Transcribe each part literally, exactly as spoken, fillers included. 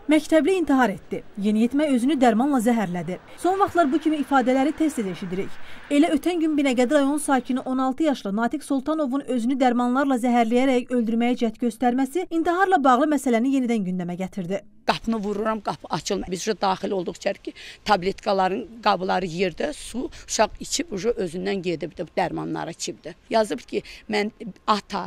Məktəbli intihar etdi. Yeniyetmə özünü dərmanla zəhərlədi. Son vaxtlar bu kimi ifadələri tez-tez eşidirik. Elə ötən gün Binəqədi rayon sakini on altı yaşlı Natiq Sultanovun özünü dərmanlarla zəhərləyərək öldürməyə cəhd göstərməsi intiharla bağlı məsələni yenidən gündəmə gətirdi. Qapını vururam, qapı açılmır. Biz uşaq daxil olduqca ki, tabletkaların qabları yerdə, su, uşaq içib özündən gedibdi, dərmanları içibdi. Yazıb ki, mən ata,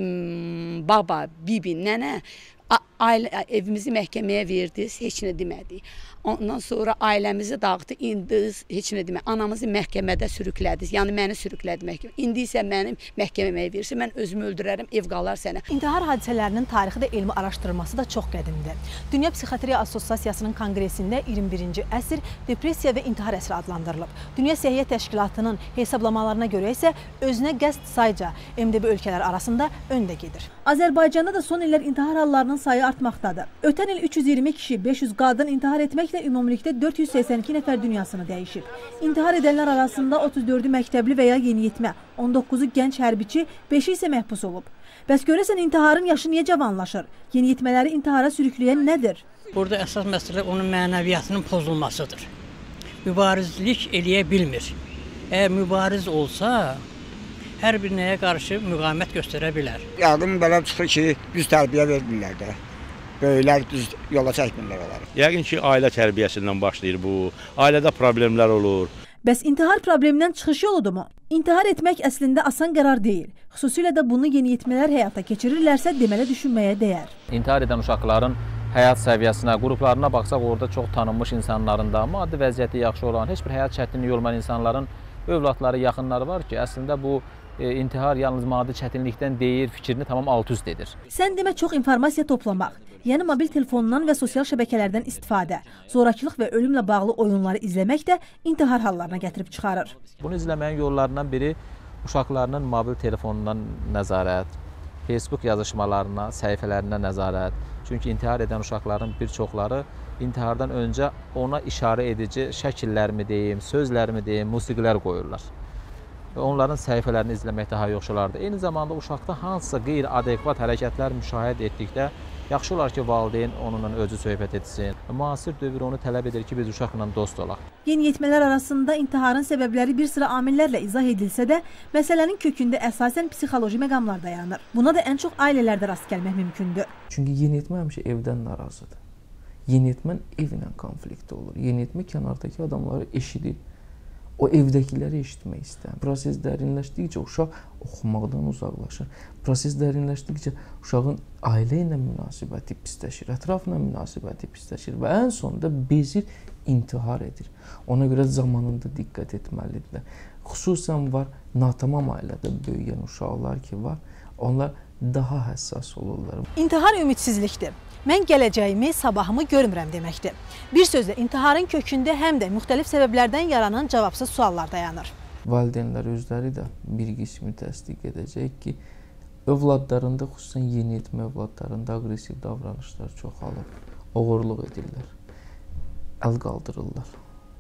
baba, bibi, nənə, ailə, evimizi məhkəməyə verdiniz, heç nə demədik. Ondan sonra ailəmizi dağıtdı, indiniz, heç nə demədik. Anamızı məhkəmədə sürüklədiniz, yəni məni sürüklədi məhkəmə. İndi isə mənim məhkəməyə verirsə, mən özümü öldürərəm, ev qalar sənə. İntihar hadisələrinin tarixi də elmi araşdırılması da çox qədimdir. Dünya Psixiatriya Assosiasiyasının konqresində iyirmi birinci əsr depressiya və intihar əsri adlandırılıb. Dünya Səhiyyə Təşkilatının hesablamalarına görə isə özünə qəsd sayca M D B ölkələr arasında öndə gedir. Azərbaycanda da son illər intihar hallarının sayı artmaqdadır. Ötən il üç yüz iyirmi kişi, beş yüz qadın intihar etməklə ümumilikdə dörd yüz səksən iki nəfər dünyasını dəyişib. İntihar edənlər arasında otuz dördü məktəbli və ya yeniyetmə, on doqquzu gənc hərbiçi, beşi isə məhbus olub. Bəs görəsən intiharın yaşı niyə cavanlaşır? Yeniyetmələri intihara sürükləyən nədir? Burada əsas məsələ onun mənəviyyatının pozulmasıdır. Mübarizlik eləyə bilmir. Əgər mübariz olsa, hər bir nəyə qarşı müqavimət göstərə bilər. Yardım belə çıxır ki, düz tərbiyə vermirlər də. Böyüklər düz yola çəkmirlər onları. Yəqin ki, ailə tərbiyəsindən başlayır bu. Ailədə problemlər olur. Bəs intihar problemindən çıxış yoludumu? İntihar etmək əslində asan qərar deyil. Xüsusilə də bunu yeniyetmələr həyata keçirirlərsə deməli düşünməyə dəyər. İntihar edən uşaqların həyat səviyyəsinə, qruplarına baxsaq orada çox tanınmış insanların da, maddi vəziyyəti yaxşı olan, heç bir həyat çətinliyi olmayan insanların övladları, yaxınları var ki, əslində bu e, intihar yalnız maddi çətinlikdən deyil, fikrini tamam alt-üst edir. Sən demə çox informasiya toplamaq, yəni mobil telefonundan və sosial şəbəkələrdən istifadə, zorakılıq və ölümlə bağlı oyunları izləmək də intihar hallarına gətirib çıxarır. Bunu izləməyin yollarından biri uşaqlarının mobil telefonundan nəzarət, Facebook yazışmalarına, səhifələrinə nəzarət. Çünki intihar edən uşaqların bir çoxları intihardan öncə ona işarə edici şəkillərimi deyim, sözlərimi deyim, musiqilər qoyurlar. Və onların səhifələrini izləmək daha yaxşı olardı. Eyni zamanda uşaqda hansısa qeyri-adekvat hərəkətlər müşahidə etdikdə yaxşı olar ki, valideyn onunla özü söhbət etsin. Müasir dövr onu tələb edir ki, biz uşaqla dost olaq. Yeniyetmələr arasında intiharın səbəbləri bir sıra amillərlə izah edilsə də, məsələnin kökündə əsasən psixoloji məqamlar dayanır. Buna da ən çox ailələrdə rast gəlmək mümkündür. Çünki yeniyetmə həmişə evdən narazıdır. Yeniyetmən evlə konflikt olur. Yeniyetmə kənardakı adamları eşidir. O evdəkiləri eşitmək istəyir. Proses dərinləşdikcə uşaq oxumaqdan uzaqlaşır. Proses dərinləşdikcə uşağın ailə ilə münasibəti pisləşir, ətrafla münasibəti pisləşir və ən sonunda bezir, intihar edir. Ona görə zamanında diqqət etməlidirlər. Xüsusən var, natamam ailədə böyüyən uşaqlar ki var, onlar daha həssas olurlar. İntihar ümidsizlikdir. Mən gələcəyimi, sabahımı görmürəm deməkdir. Bir sözlə, intiharın kökündə həm də müxtəlif səbəblərdən yaranan cavabsız suallar dayanır. Valideynlər özləri də bir qismi təsdiq edəcək ki, övladlarında, xüsusən yeniyetmə övladlarında aqressiv davranışlar çoxalır, oğurluq edirlər, əl qaldırırlar,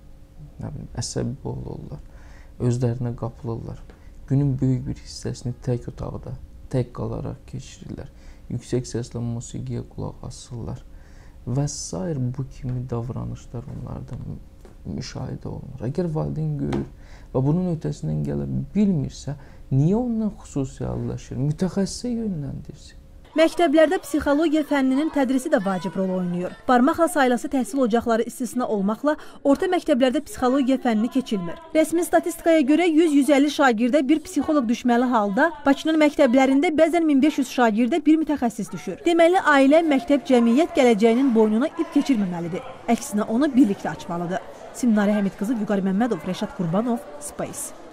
nə bilim, əsəbi olurlar, özlərinə qapılırlar. Günün böyük bir hissəsini tək otaqda, tək qalaraq keçirirlər. Yüksək səslə musiqiyə qulaq asırlar və s. bu kimi davranışlar onlarda müşahidə olunur. Əgər valideyn görür və bunun ötəsindən gələ bilmirsə, niyə ondan xüsusiləşir? Mütəxəssisə yönləndirsin. Məktəblərdə psixologiya fənninin tədrisi də vacib rol oynayır. Barmaqla sayılası təhsil ocaqları istisna olmaqla orta məktəblərdə psixologiya fənnini keçilmir. Rəsmi statistikaya görə yüz yüz əlli şagirdə bir psixoloq düşməli halda Bakının məktəblərində bəzən min beş yüz şagirdə bir mütəxəssis düşür. Deməli, ailə, məktəb, cəmiyyət gələcəyinin boynuna ip keçirməməlidir. Əksinə onu birlikdə açmalıdır. Simnarə Həmid qızı, Vüqar Məmmədov, Rəşad Qurbanov, Space.